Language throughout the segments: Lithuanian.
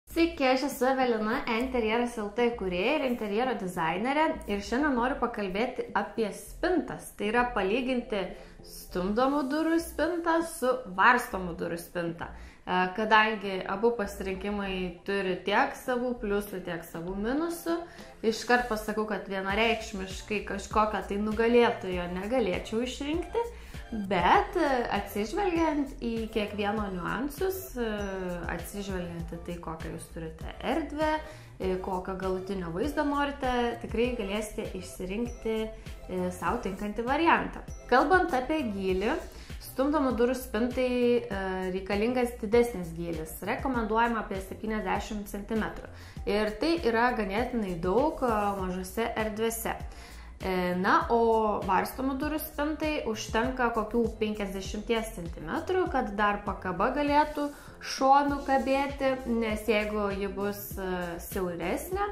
Sveiki, aš esu Evelina, Interjeras LT kūrėja ir interjero dizainerė ir šiandien noriu pakalbėti apie spintas. Tai yra palyginti stumdomų durų spintą su varstomų durų spinta. Kadangi abu pasirinkimai turi tiek savų pliusų, tiek savų minusų, iškart pasakau, kad vienareikšmiškai kažkokią tai nugalėtojo negalėčiau išrinkti. Bet atsižvelgiant į kiekvieno niuansus, atsižvelgiant į tai, kokią jūs turite erdvę, kokio galutinio vaizdo norite, tikrai galėsite išsirinkti savo tinkantį variantą. Kalbant apie gylį, stumdomų durų spintai reikalingas didesnis gylis, rekomenduojama apie 70 cm. Ir tai yra ganėtinai daug mažose erdvėse. Na, o varstomų durų spintai užtenka kokių 50 cm, kad dar pakaba galėtų šonų kabėti, nes jeigu ji bus siauresnė,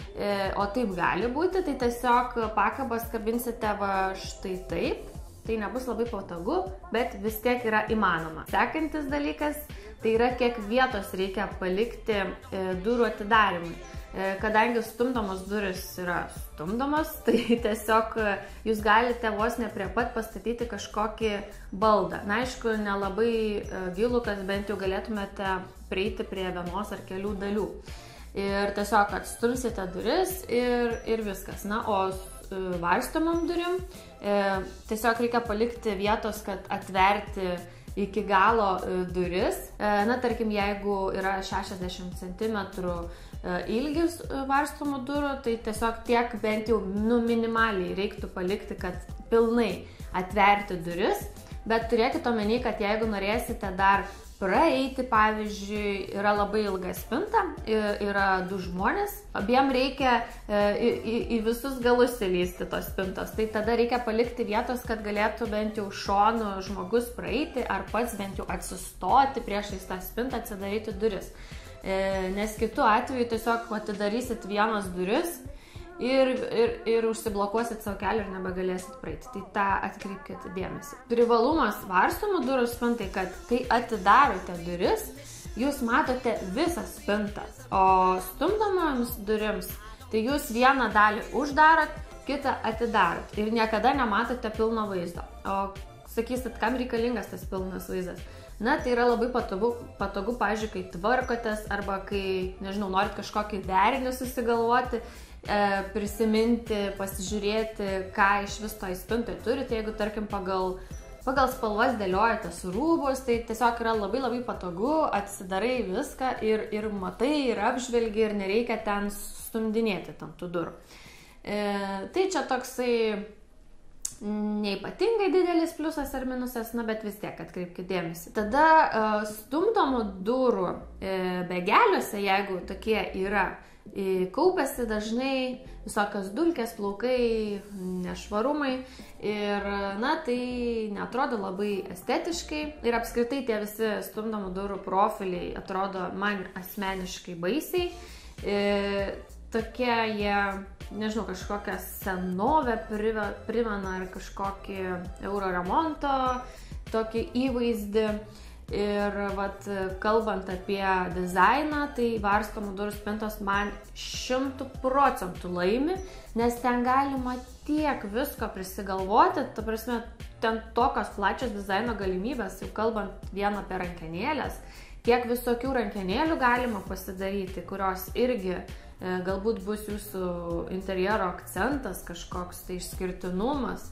o taip gali būti, tai tiesiog pakabas kabinsite va štai taip. Tai nebus labai patogu, bet vis tiek yra įmanoma. Sekantis dalykas, tai yra kiek vietos reikia palikti durų atidarimui. Kadangi stumdomos durys yra stumdomos, tai tiesiog jūs galite vos ne prie pat pastatyti kažkokį baldą. Na, aišku, nelabai gilų, kad bent jau galėtumėte prieiti prie vienos ar kelių dalių. Ir tiesiog atstumsite duris ir viskas. Na, o varstomom durim tiesiog reikia palikti vietos, kad atverti iki galo duris. Na, tarkim, jeigu yra 60 cm ilgis varstomų durų, tai tiesiog tiek bent jau minimaliai reiktų palikti, kad pilnai atverti duris. Bet turėkite omeny, kad jeigu norėsite dar praeiti, pavyzdžiui, yra labai ilga spinta, yra du žmonės, abiem reikia į visus galus įlysti tos spintos, tai tada reikia palikti vietos, kad galėtų bent jau šonu žmogus praeiti ar pats bent jau atsistoti priešais tą spintą, atsidaryti duris. Nes kitu atveju tiesiog atidarysit vienas duris ir užsiblokuosit savo kelią ir nebegalėsit praeiti. Tai tą atkreipkite dėmesį. Privalumas varstomų durų spintai, kad kai atidarote duris, jūs matote visą spintą, o stumdomoms durims, tai jūs vieną dalį uždarot, kitą atidarot ir niekada nematote pilno vaizdo. O sakysit, kam reikalingas tas pilnas vaizdas? Na, tai yra labai patogu, pavyzdžiui, kai tvarkotės arba kai, nežinau, norit kažkokį derinį susigalvoti, prisiminti, pasižiūrėti, ką iš vis toj spintoje turite. Jeigu, tarkim, pagal spalvas dėliojatės rūbus, tai tiesiog yra labai patogu, atsidarai viską ir matai, ir apžvelgi, ir nereikia ten stumdinėti tam tų durų. Tai čia toksai neipatingai didelis pliusas ar minusas, na, bet vis tiek atkreipkite dėmesį. Tada stumdomų durų begeliuose, jeigu tokie yra, kaupiasi dažnai visokios dulkės, plaukai, nešvarumai ir, na, tai neatrodo labai estetiškai ir apskritai tie visi stumdomų durų profiliai atrodo man asmeniškai baisiai. Tokie jie, nežinau, kažkokią senovę primena ar kažkokį euro remonto tokį įvaizdį. Ir vat, kalbant apie dizainą, tai varstomų durų spintos man 100% laimi, nes ten galima tiek visko prisigalvoti, ta prasme, ten tokios plačios dizaino galimybės, jau kalbant vien apie rankenėlės, kiek visokių rankenėlių galima pasidaryti, kurios irgi galbūt bus jūsų interjero akcentas, kažkoks tai išskirtinumas,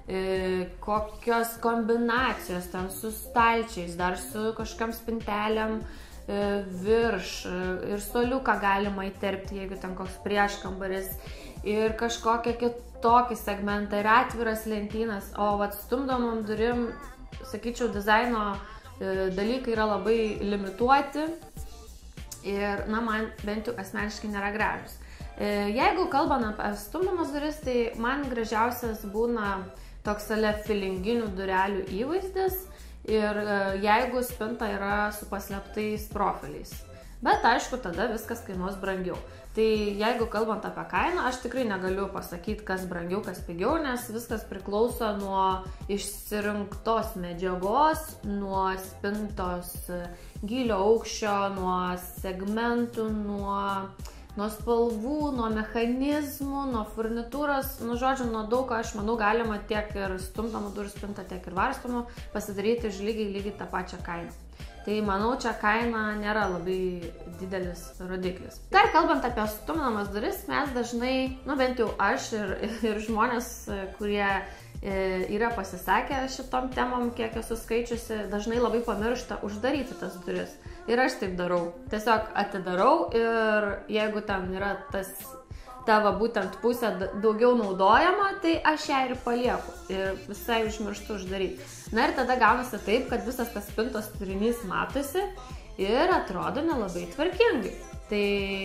kokios kombinacijos ten su stalčiais, dar su kažkam spintelėm virš ir stoliuką galima įterpti, jeigu ten koks prieškambaris ir kažkokią kitokį segmentą ir atviras lentynas, o vat stumdomom durim, sakyčiau, dizaino dalykai yra labai limituoti ir, na, man bent jau asmeniškai nėra gražus. Jeigu kalbame apie stumdomas duris, tai man gražiausias būna toks filinginių durelių įvaizdis ir jeigu spinta yra su paslėptais profiliais. Bet aišku, tada viskas kainuos brangiau. Tai jeigu kalbant apie kainą, aš tikrai negaliu pasakyti, kas brangiau, kas pigiau, nes viskas priklauso nuo išsirinktos medžiagos, nuo spintos gylio aukščio, nuo segmentų, nuo spalvų, nuo mechanizmų, nuo furnitūros, žodžiu, nuo daug, aš manau, galima tiek ir stumdomų durų spintą, tiek ir varstomų pasidaryti už lygiai tą pačią kainą. Tai manau, čia kaina nėra labai didelis rodiklis. Dar kalbant apie stumdomas duris, mes dažnai, bent jau aš ir žmonės, kurie yra pasisakę šitom temom, kiek esu skaičiusi, dažnai labai pamiršta uždaryti tas duris. Ir aš taip darau. Tiesiog atidarau ir jeigu ten yra tavo būtent pusė daugiau naudojama, tai aš ją ir palieku ir visai užmirštu uždaryti. Na ir tada gaunasi taip, kad visas tas spintos turinys matosi ir atrodo nelabai tvarkingai. Tai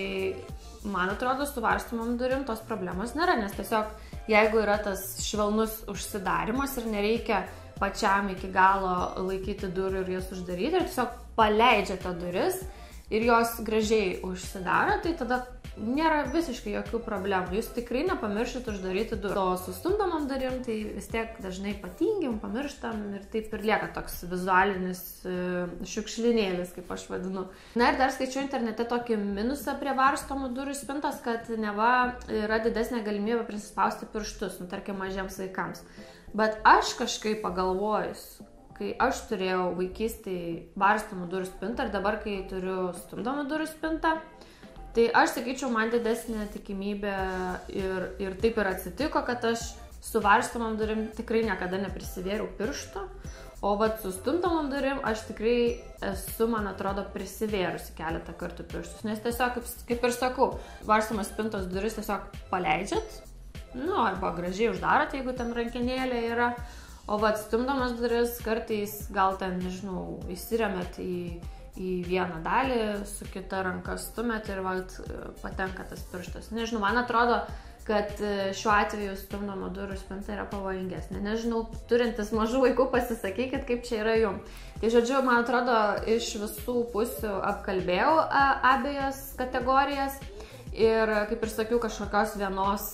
man atrodo, su varstomom durim tos problemos nėra, nes tiesiog jeigu yra tas švelnus užsidarimas ir nereikia pačiam iki galo laikyti durų ir jas uždaryti, ir tiesiog paleidžiate duris ir jos gražiai užsidaro, tai tada nėra visiškai jokių problemų. Jūs tikrai nepamiršit uždaryti durų. O su stumdomom durim tai vis tiek dažnai patingim, pamirštam ir taip ir lieka toks vizualinis šiukšlinėlis, kaip aš vadinu. Na ir dar skaičiu internete tokį minusą prie varstomų durų spintos, kad neva yra didesnė galimybė prisispausti pirštus, tarkim, mažiems vaikams. Bet aš kažkaip pagalvojus, kai aš turėjau vaikystėje varstomų durų spintą ir dabar, kai turiu stumdomų durų spintą, tai aš sakyčiau, man didesnė tikimybė ir taip ir atsitiko, kad aš su varstomom durim tikrai niekada neprisivėriau piršto, o vat su stumdomom durim aš tikrai esu, man atrodo, prisivėrusi keletą kartų pirštus, nes tiesiog, kaip ir sakau, varstomos spintos duris tiesiog paleidžiat, arba gražiai uždarot, jeigu ten rankenėlė yra, o vat stumdomas duris kartais gal ten, nežinau, įsiremiat į vieną dalį, su kita ranka stumėt ir patenka tas pirštas. Nežinau, man atrodo, kad šiuo atveju stumdomo durų spinta yra pavojingesnė. Nežinau, turintis mažų vaikų, pasisakykit, kaip čia yra jum. Tai žodžiu, man atrodo, iš visų pusių apkalbėjau abejas kategorijas ir, kaip ir sakiau, kažkokios vienos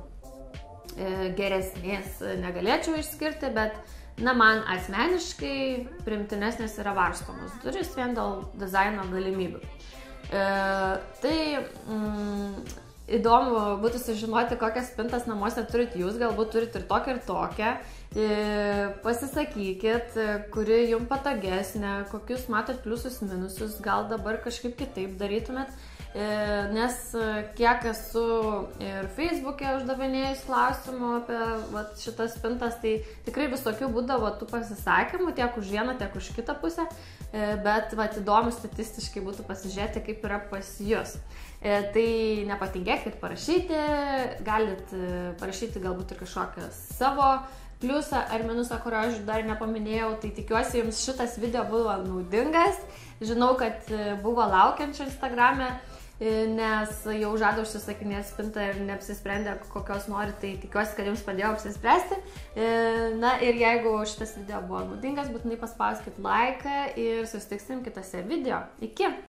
geresnės negalėčiau išskirti, bet man asmeniškai primtinesnės yra varstomos duris vien dėl dizaino galimybių. Tai įdomu būtų sužinoti, kokias spintas namuose turit jūs, galbūt turit ir tokią. Pasisakykit, kuri jums patogesnė, kokius matot pliusus, minusus, gal dabar kažkaip kitaip darytumėt. Nes kiek esu ir Facebook'e uždavinėjus klausimų apie šitas spintas, tai tikrai visokių būdavo tų pasisakymų, tiek už vieną, tiek už kitą pusę, bet įdomu statistiškai būtų pasižiūrėti, kaip yra pas jus. Tai nepatingėkit parašyti, galit parašyti galbūt ir kažkokią savo pliusą ar minusą, kurio aš dar nepaminėjau, tai tikiuosi jums šitas video buvo naudingas. Žinau, kad buvo laukiančių Instagram'e, nes jau žada užsisakinėti spintą ir neapsisprendė, kokios nori, tai tikiuosi, kad jums padėjau apsispręsti. Na ir jeigu šitas video buvo naudingas, būtinai paspauskit laiką ir susitiksim kitose video. Iki!